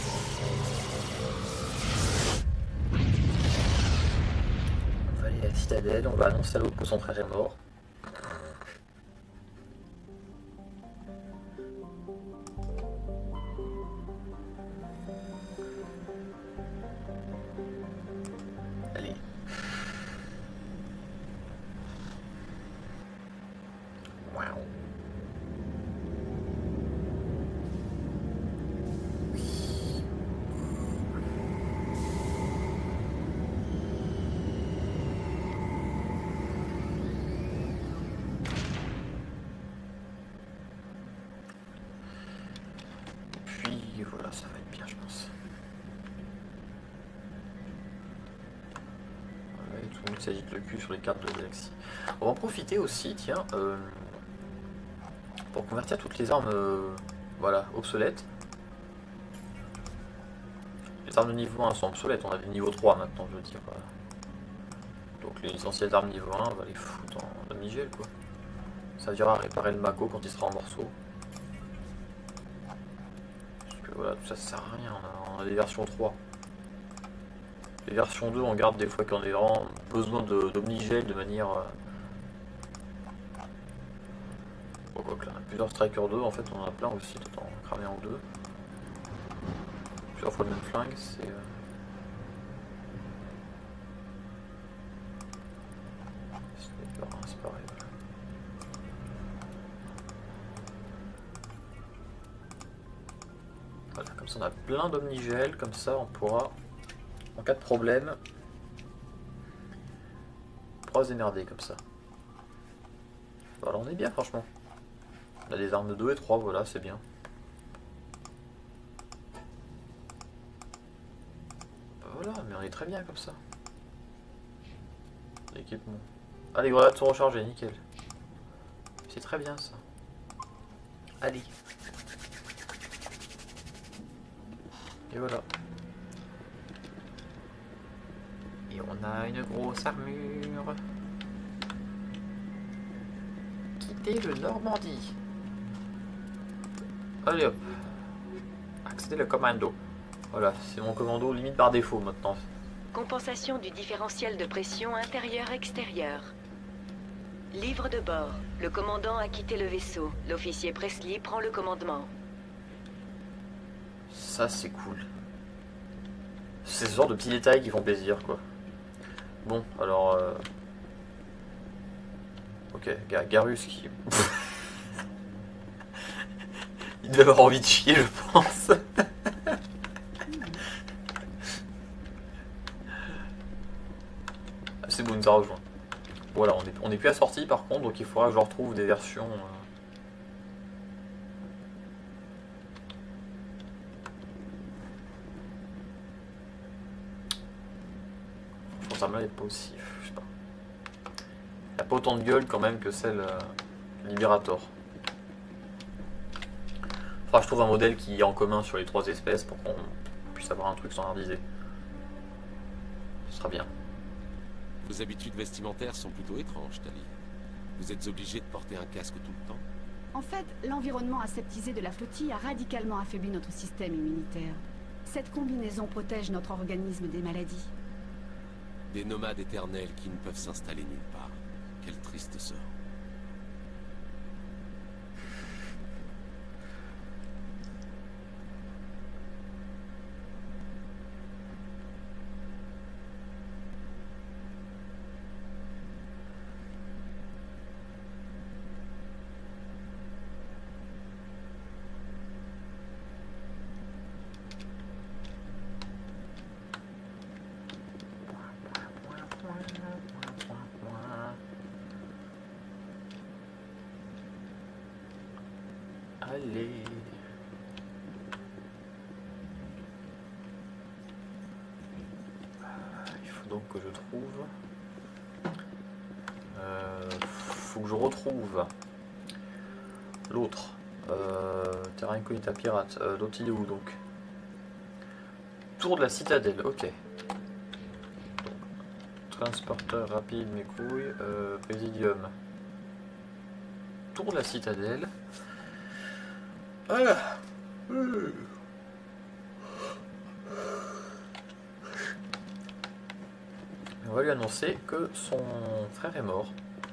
On va aller à la citadelle, on va annoncer à l'autre que son frère est mort. Allez. Wow. Puis voilà, ça va être bien, je pense. Ouais, tout le monde s'agite le cul sur les cartes de la galaxie. On va en profiter aussi, tiens, pour convertir toutes les armes voilà, obsolètes. Les armes de niveau 1 sont obsolètes, on a des niveau 3 maintenant, je veux dire. Donc les anciennes armes niveau 1, on va les foutre en demi-gel, quoi. Ça servira à réparer le Mako quand il sera en morceaux. Parce que voilà, tout ça, ça sert à rien, on a des versions 3. Les versions 2, on garde des fois qu'on a vraiment besoin d'omnigel de manière... Bon, quoi que là, on a plusieurs Striker 2, en fait on en a plein aussi, tout en cramer en 2. Plusieurs fois le même flingue, c'est... On a plein d'omnigel, comme ça on pourra, en cas de problème, on pourra se démerder comme ça. Voilà, on est bien franchement. On a des armes de 2 et 3, voilà, c'est bien. Voilà, mais on est très bien comme ça. L'équipement. Ah, les grenades sont rechargées, nickel. C'est très bien ça. Allez. Et voilà. Et on a une grosse armure. Quitter le Normandie. Allez hop. Accéder le commando. Voilà, c'est mon commando limite par défaut maintenant. Compensation du différentiel de pression intérieur-extérieur. Livre de bord. Le commandant a quitté le vaisseau. L'officier Presley prend le commandement. Ça c'est cool. C'est ce genre de petits détails qui font plaisir quoi. Bon, alors... Ok, Garus qui... Il devait avoir envie de chier je pense. C'est bon, il nous a rejoint. Voilà, on est plus assorti par contre, donc il faudra que je retrouve des versions... Je pense que ça m'a pas aussi, je sais pas. Elle a pas autant de gueule quand même que celle Liberator. Faudra que je trouve un modèle qui est en commun sur les 3 espèces pour qu'on puisse avoir un truc standardisé. Ce sera bien. Vos habitudes vestimentaires sont plutôt étranges, Tali. Vous êtes obligé de porter un casque tout le temps. En fait, l'environnement aseptisé de la flottille a radicalement affaibli notre système immunitaire. Cette combinaison protège notre organisme des maladies. Des nomades éternels qui ne peuvent s'installer nulle part. Quel triste sort. Allez. Il faut donc que je trouve... faut que je retrouve l'autre. Terrain incognita pirate. L'autre il est où donc? Tour de la citadelle, ok. Donc, transporteur rapide, mes couilles. Présidium. Tour de la citadelle. Voilà. On va lui annoncer que son frère est mort.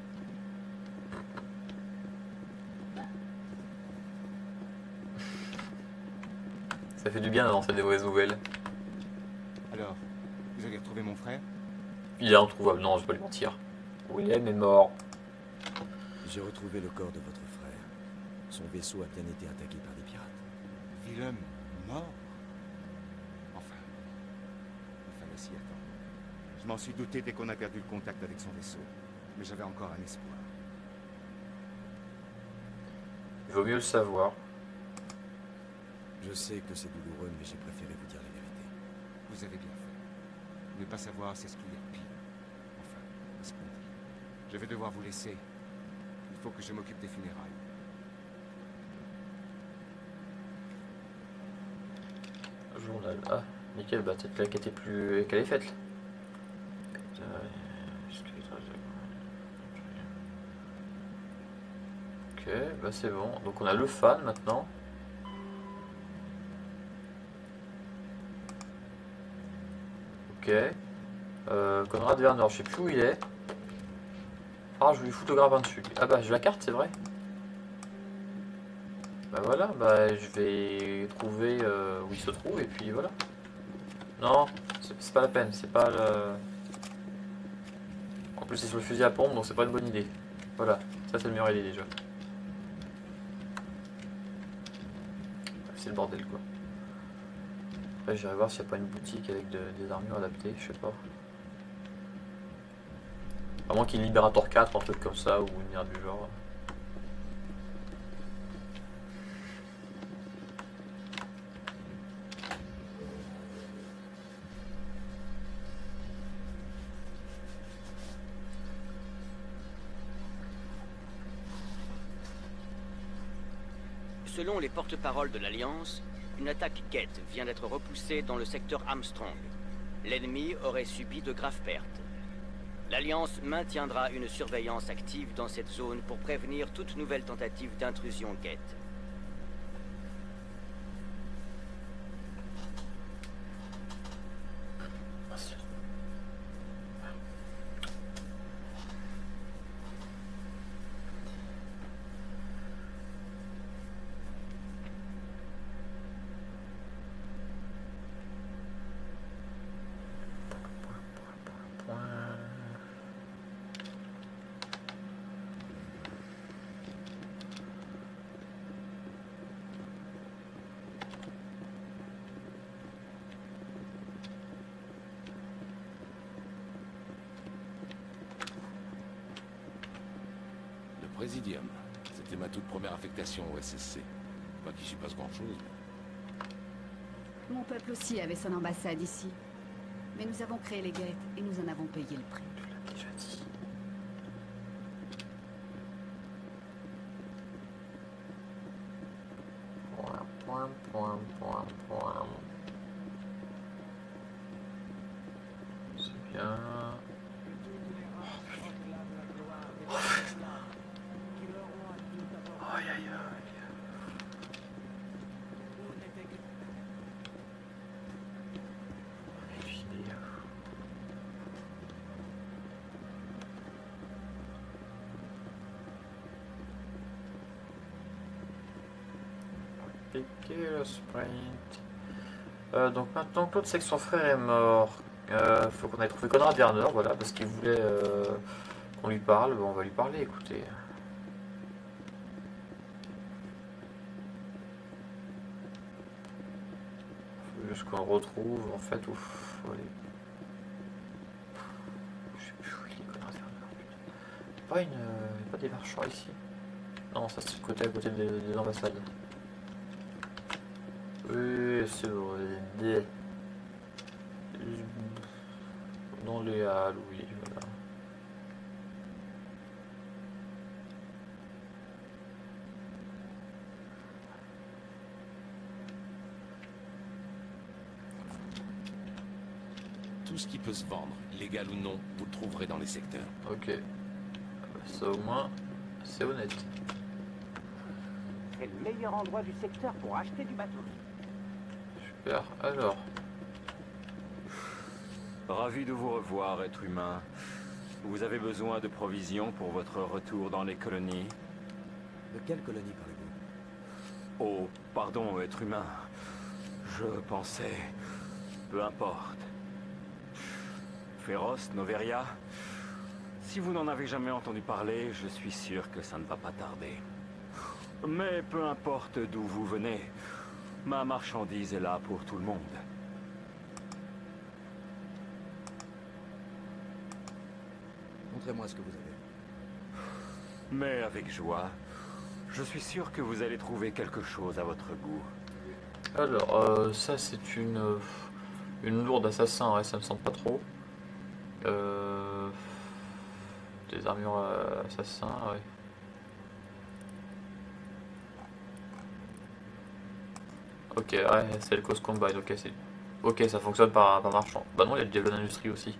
Ça fait du bien d'annoncer des mauvaises nouvelles. Alors, vous avez retrouvé mon frère? Il est introuvable, non, je vais pas lui mentir. William est mort. J'ai retrouvé le corps de votre frère. Son vaisseau a bien été attaqué par des pirates. Willem, mort? Enfin, il fallait s'y attendre. Je m'en suis douté dès qu'on a perdu le contact avec son vaisseau. Mais j'avais encore un espoir. Il vaut mieux le savoir. Je sais que c'est douloureux, mais j'ai préféré vous dire la vérité. Vous avez bien fait. Ne pas savoir, c'est ce qu'il y a de pire. Enfin, c'est ce qu'on dit. Je vais devoir vous laisser. Il faut que je m'occupe des funérailles. Journal. Ah, nickel, bah peut-être qu'elle était plus... qu'elle est faite. Ok, bah c'est bon. Donc on a le fan maintenant. Ok. Conrad Werner, je sais plus où il est. Ah, je lui photographe un dessus. Ah bah j'ai la carte, c'est vrai. Bah voilà, bah je vais trouver où il se trouve et puis voilà. Non, c'est pas la peine, c'est pas le... En plus c'est sur le fusil à pompe donc c'est pas une bonne idée. Voilà, ça c'est le meilleur idée déjà. C'est le bordel quoi. Après j'irai voir s'il n'y a pas une boutique avec des armures adaptées, je sais pas. À moins qu'il y ait une Liberator 4, un truc comme ça, ou une merde du genre. Selon les porte-paroles de l'Alliance, une attaque Geth vient d'être repoussée dans le secteur Armstrong. L'ennemi aurait subi de graves pertes. L'Alliance maintiendra une surveillance active dans cette zone pour prévenir toute nouvelle tentative d'intrusion Geth. Présidium. C'était ma toute première affectation au SSC. Pas qu'il s'y passe grand-chose. Mon peuple aussi avait son ambassade ici. Mais nous avons créé les Geth et nous en avons payé le prix. Tu l'as déjà dit. C'est bien. Aïe aïe aïe. Piquer le sprint. Donc maintenant que l'autre sait que son frère est mort, faut qu'on aille trouver Conrad Werner, voilà, parce qu'il voulait qu'on lui parle. Bon, on va lui parler, écoutez. Faut juste qu'on le retrouve, en fait, où faut aller. Je sais plus où il est, Conrad Werner. Pas des marchands ici. Non, ça c'est le côté à côté des ambassades. Oui, c'est vrai. Dans les halles, oui, voilà. Tout ce qui peut se vendre, légal ou non, vous le trouverez dans les secteurs. Ok. Ça au moins, c'est honnête. C'est le meilleur endroit du secteur pour acheter du bateau. Super, alors. Ravi de vous revoir, être humain. Vous avez besoin de provisions pour votre retour dans les colonies? De quelle colonie parlez-vous? Oh, pardon, être humain. Je pensais... Peu importe. Féroce, Noveria? Si vous n'en avez jamais entendu parler, je suis sûr que ça ne va pas tarder. Mais peu importe d'où vous venez, ma marchandise est là pour tout le monde. Montrez-moi ce que vous avez. Mais avec joie. Je suis sûr que vous allez trouver quelque chose à votre goût. Alors, ça c'est une lourde assassin, ouais, ça me semble pas trop. Des armures assassins, ouais. Ok, ouais, c'est le Cause Combine, ok, c'est... Ok, ça fonctionne par marchand. Bah non, il y a le Diablo d'industrie aussi.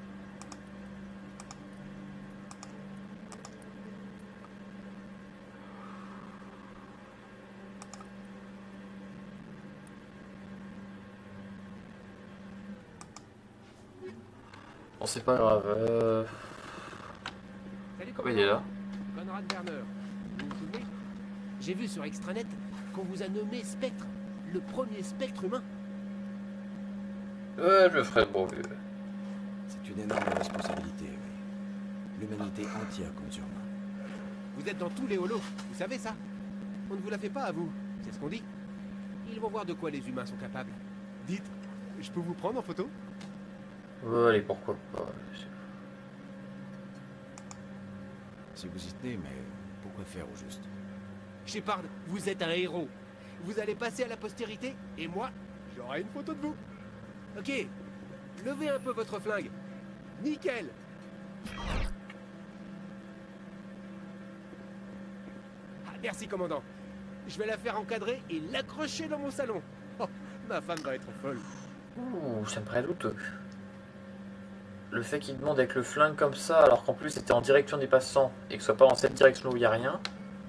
Bon, c'est pas grave. Salut, oui, il est là. Conrad Werner, vous vous souvenez? J'ai vu sur Extranet qu'on vous a nommé Spectre, le premier spectre humain. Ouais, je le ferai, bon vieux. C'est une énorme responsabilité, oui. L'humanité entière compte sur moi. Vous êtes dans tous les holos, vous savez ça? On ne vous la fait pas à vous, c'est ce qu'on dit. Ils vont voir de quoi les humains sont capables. Dites, je peux vous prendre en photo? Ouais, allez, pourquoi pas. Si vous y tenez, mais pourquoi faire au juste? Shepard, vous êtes un héros. Vous allez passer à la postérité, et moi, j'aurai une photo de vous. Ok, levez un peu votre flingue. Nickel. Ah, merci, commandant. Je vais la faire encadrer et l'accrocher dans mon salon. Oh, ma femme va être folle. Ouh, ça me paraît douteux. Le fait qu'il demande avec le flingue comme ça, alors qu'en plus c'était en direction des passants, et que ce soit pas dans cette direction où il n'y a rien.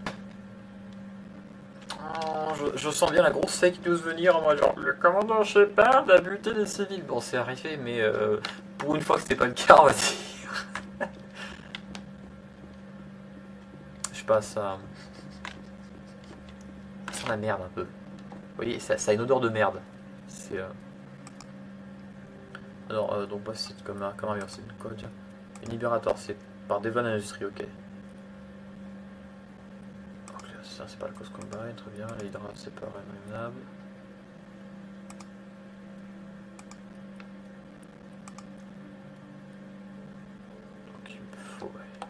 Oh, je sens bien la grosse fake news venir, moi, genre, le commandant Shepard a buté des civils. Bon, c'est arrivé, mais pour une fois que c'était pas le cas, on va dire. Je sais pas, ça sent la merde un peu. Vous voyez, ça a une odeur de merde. C'est... Alors, donc, bah, c'est comme un avion, c'est une code. Une Liberator, c'est par Devon Industries, ok. Donc, ça, c'est pas la cause combine, très bien. L'hydrate, c'est pas raisonnable. Donc, il me faut, ouais.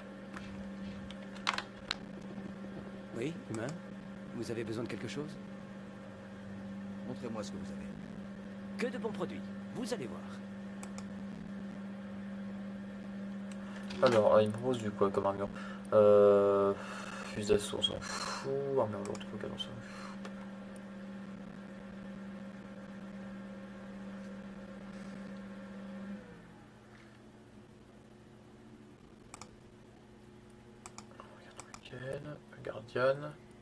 Oui, humain? Vous avez besoin de quelque chose? Montrez-moi ce que vous avez. Que de bons produits, vous allez voir. Alors, il me propose du quoi comme armure? Fusil d'assaut, on s'en fout. Armure lourde, on s'en fout. Regarde, Guardian.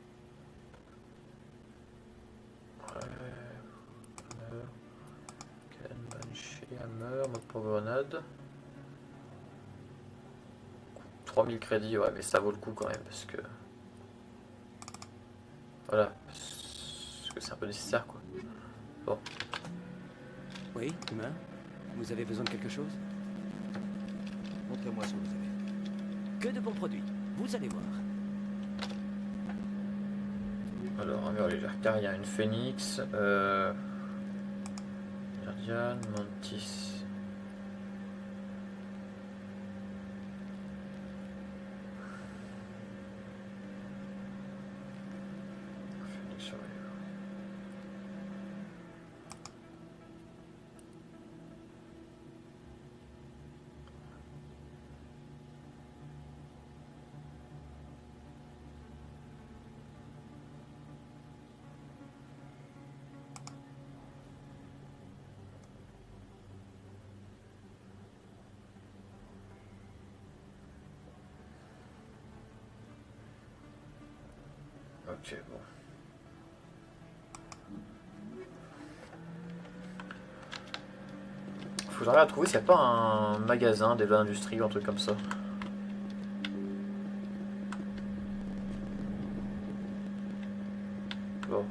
Ouais. Hammer. Ken, Banshee, Hammer, mode pour grenade. 3000 crédits, ouais, mais ça vaut le coup quand même, parce que... Voilà, parce que c'est un peu nécessaire, quoi. Bon. Oui, humain? Vous avez besoin de quelque chose? Montrez-moi ce que vous avez. Que de bons produits, vous allez voir. Alors, armure légère, car il y a une Phoenix, Guardian, Mantis... Ok, bon. Faut que j'arrive à trouver s'il n'y a pas un magasin des industries ou un truc comme ça. Bon.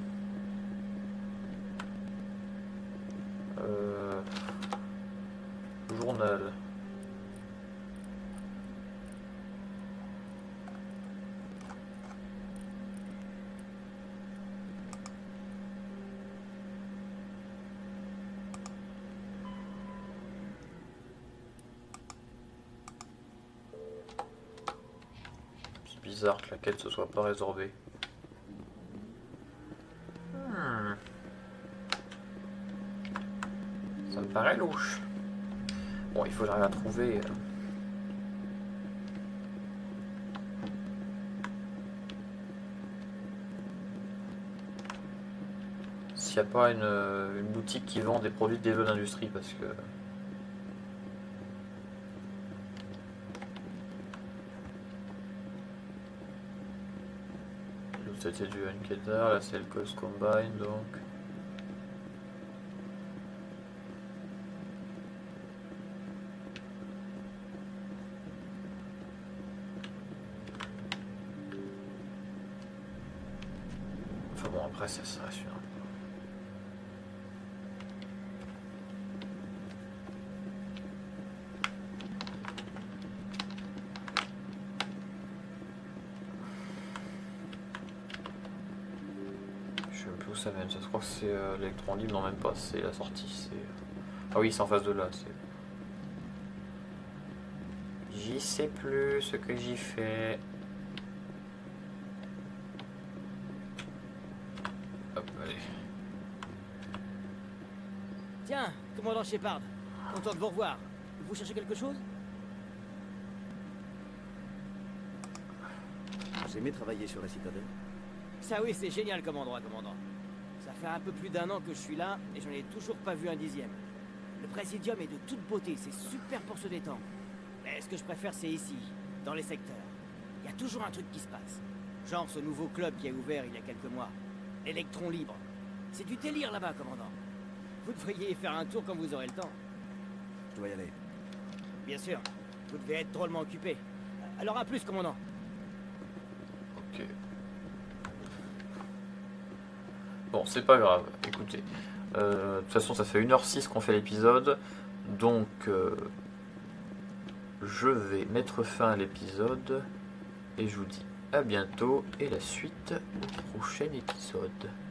Journal. Bizarre que la quête se soit pas résorbée. Ça me paraît louche. Bon, il faut que j'arrive à trouver... S'il n'y a pas une boutique qui vend des produits de Devon Industries, parce que... C'était du Unketer, là c'est le Cause Combine donc. Enfin bon, après ça reste une... ça mène. Ça, je crois que c'est l'électron libre, non même pas, c'est la sortie. Ah oui, c'est en face de là. J'y sais plus ce que j'y fais. Hop, allez. Tiens, commandant Shepard, content de vous revoir. Vous cherchez quelque chose? Vous aimez travailler sur la citadelle? Ça oui, c'est génial comme endroit, commandant. Ça fait un peu plus d'1 an que je suis là et j'en ai toujours pas vu un dixième. Le Présidium est de toute beauté, c'est super pour se détendre. Mais ce que je préfère, c'est ici, dans les secteurs. Il y a toujours un truc qui se passe. Genre ce nouveau club qui a ouvert il y a quelques mois. L'électron libre. C'est du délire là-bas, commandant. Vous devriez y faire un tour quand vous aurez le temps. Je dois y aller. Bien sûr. Vous devez être drôlement occupé. Alors à plus, commandant. Ok. Bon, c'est pas grave. Écoutez. De toute façon, ça fait 1h06 qu'on fait l'épisode. Donc, je vais mettre fin à l'épisode. Et je vous dis à bientôt. Et la suite au prochain épisode.